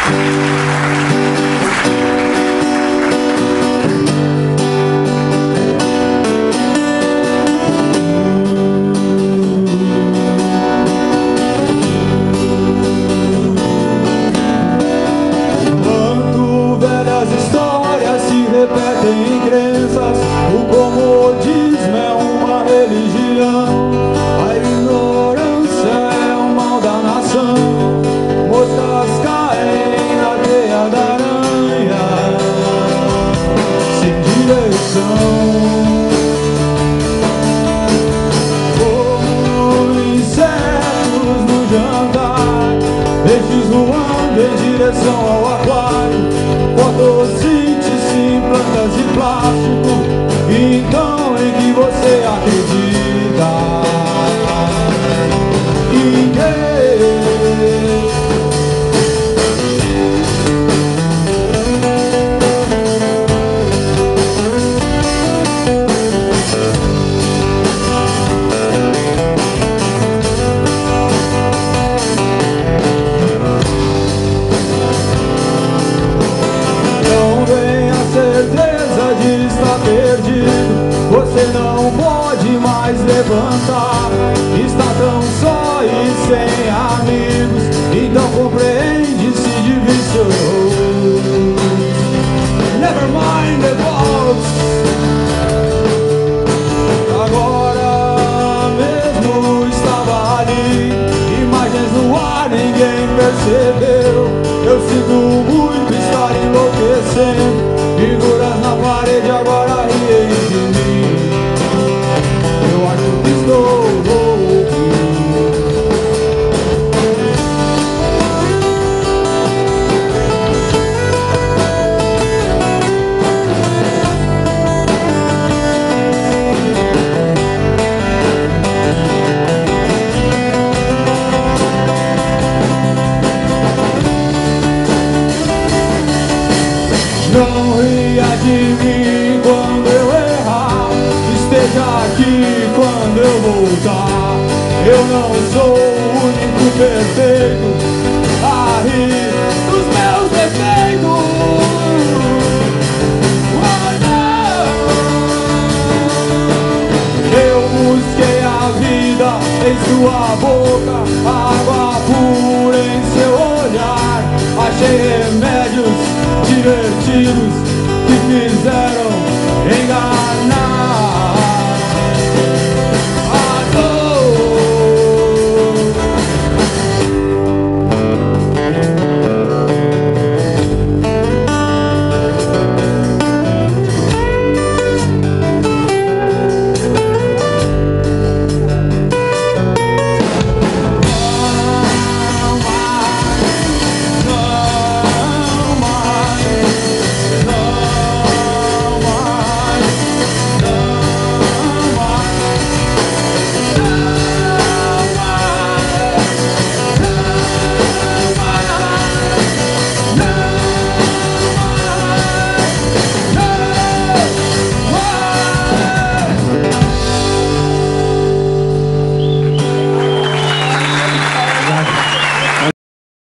Repetem crenças, o comodismo é uma religião, a ignorância é o mal da nação, moscas caem na teia da aranha, sem direção, como insetos no jantar, peixes voando em direção ao aquário, fotossíntese, plantas de plástico, então em que você acredita? Em quem? Certeza de estar perdido, você não pode mais levantar, está tão só e sem amigos, então compreende, se divisou. Never mind the box. Agora mesmo estava ali, imagens no ar, ninguém percebeu, eu sinto muito estar enlouquecendo, figuras na parede agora riem de mim. Eu acho que estou louco. Não ria de mim quando eu errar, esteja aqui quando eu voltar. Eu não sou o único perfeito a rir dos meus defeitos. Oh, não. Eu busquei a vida em sua boca, água pura em seu olhar, achei remédios divertidos que fizeram enganar.